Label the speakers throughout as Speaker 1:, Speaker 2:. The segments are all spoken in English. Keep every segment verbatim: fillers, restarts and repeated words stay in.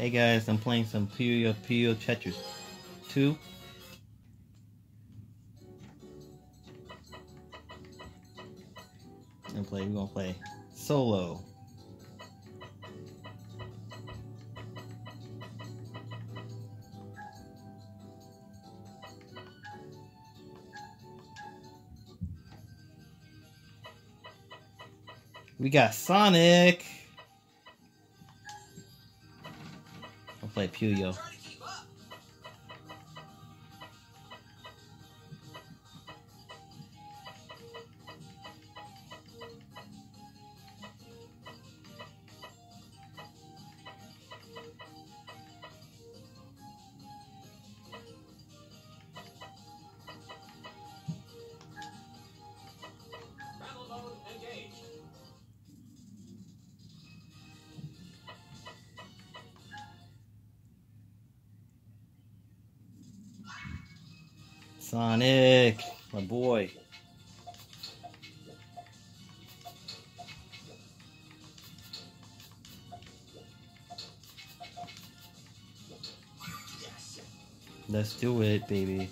Speaker 1: Hey guys, I'm playing some Puyo Puyo Tetris two. And play. We're gonna play solo. We got Sonic. I'll play Puyo. Sonic, my boy. Let's do it, baby.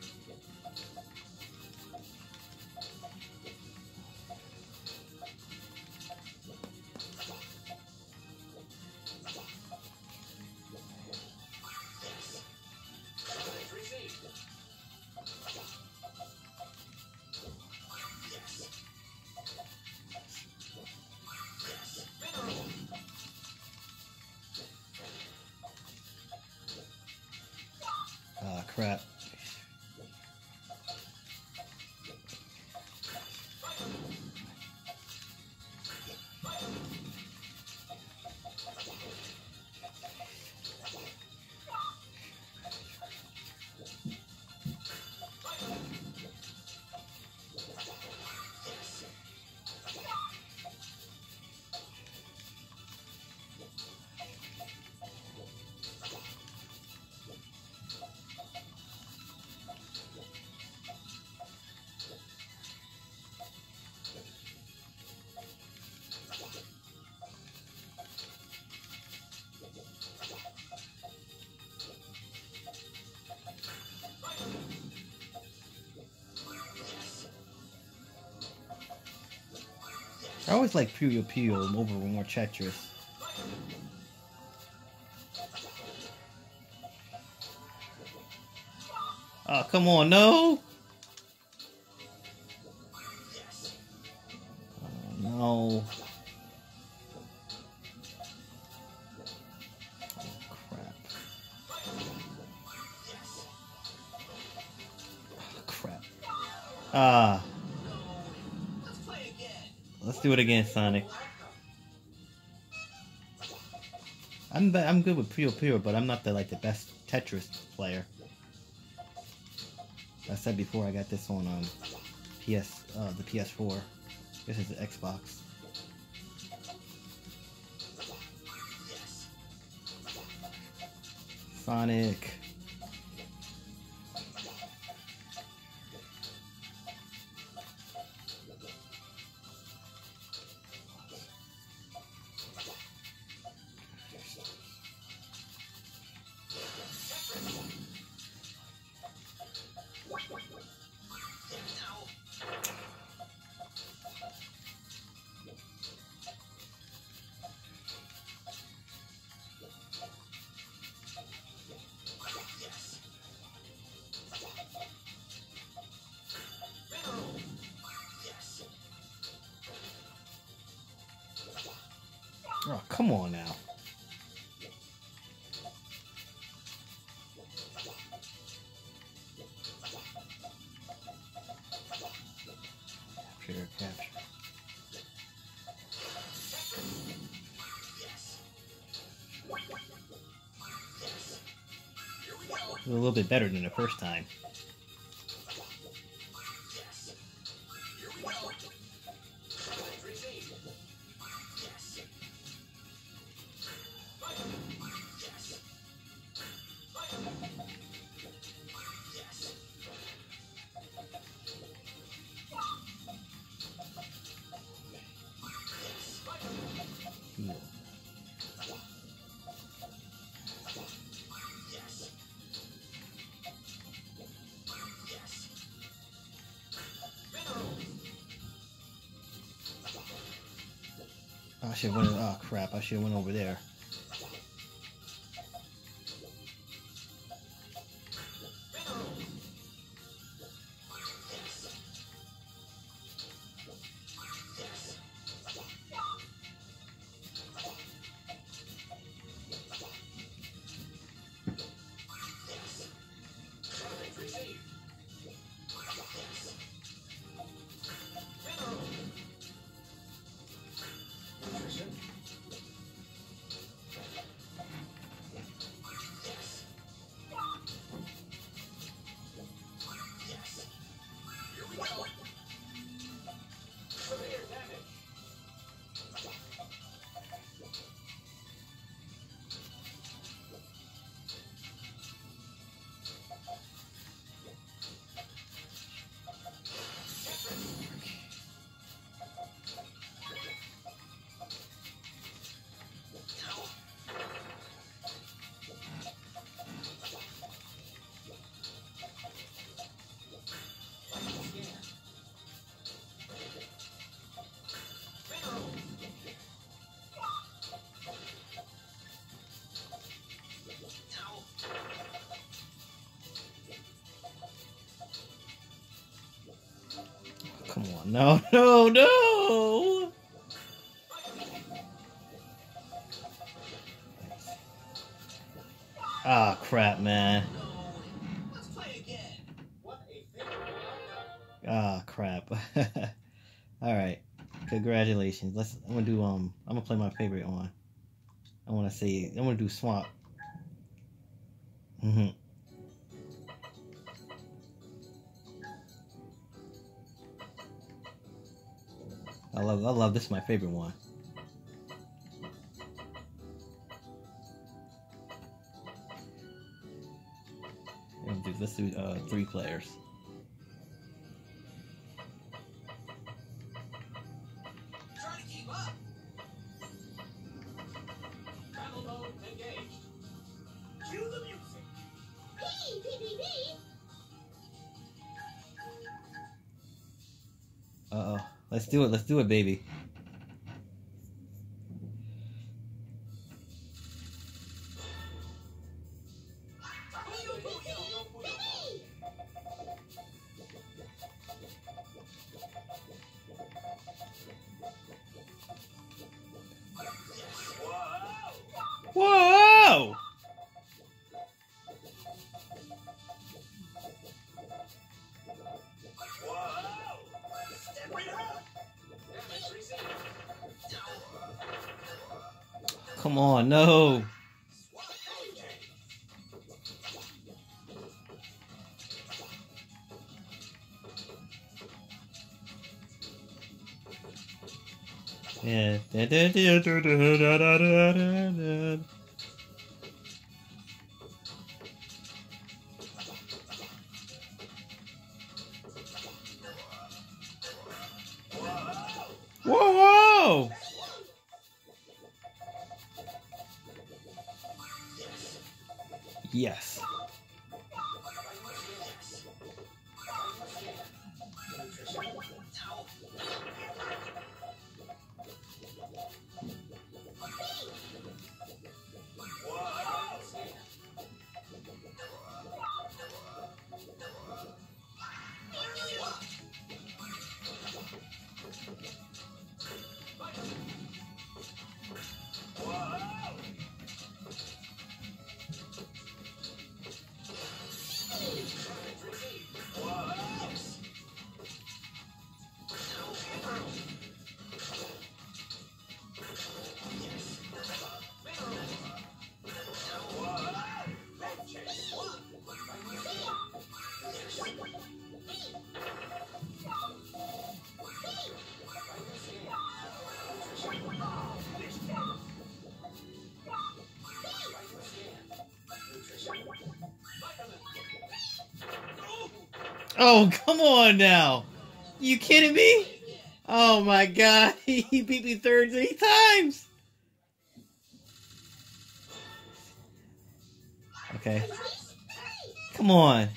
Speaker 1: Ah, crap. I always like Puyo Puyo over more Tetris. Oh, come on, no! Oh, no. Oh, crap. Oh, crap. Ah. Let's do it again, Sonic. I'm I'm good with Puyo Puyo, but I'm not the like the best Tetris player. I said before I got this on um P S uh the P S four. This is the Xbox. Sonic. Oh, come on now. Capture, capture. A little bit better than the first time. should have went. Oh crap! I should have went over there. Come on, no, no, no! Ah, oh, crap, man. Ah, oh, crap. Alright. Congratulations. Let's I'm gonna do um I'm gonna play my favorite one. I wanna say I'm gonna do Swamp. Mm-hmm. I love I love this is my favorite one. Let's do, let's do uh, three players.
Speaker 2: Try to keep up. Battle mode engaged. Cue the music. P P P P.
Speaker 1: Uh oh. Let's do it. Let's do it, baby. Whoa! Come on, no. Yeah. Da, da, da, da, da, da, da, da. Whoa, whoa! Yes. Oh, come on now. You kidding me? Oh my god, he beat me thirty times. Okay. Come on.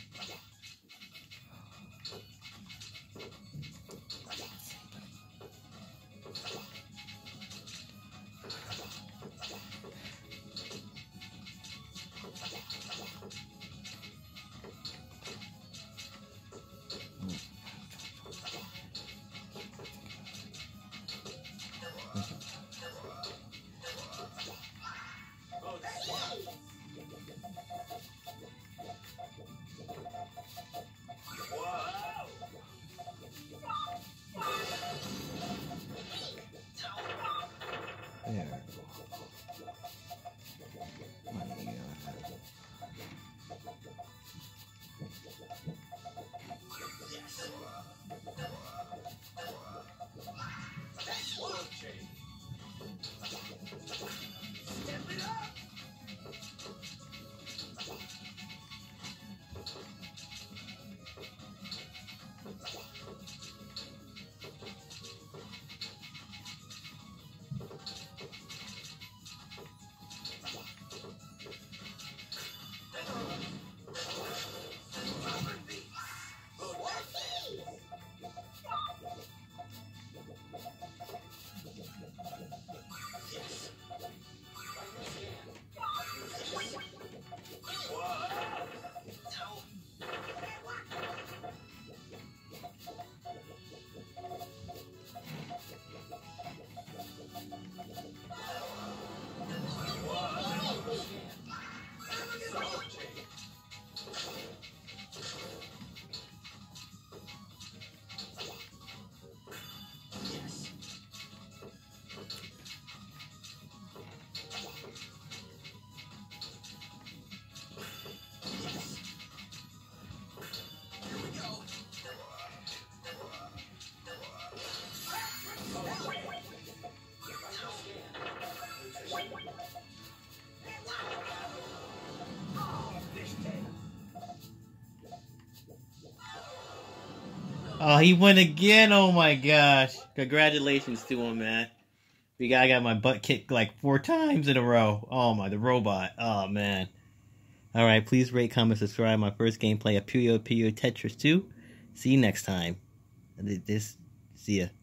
Speaker 1: Oh, he won again. Oh my gosh. Congratulations to him, man. We got, I got my butt kicked like four times in a row. Oh my, the robot. Oh man. Alright, please rate, comment, subscribe. My first gameplay of Puyo Puyo Tetris two. See you next time. This, see ya.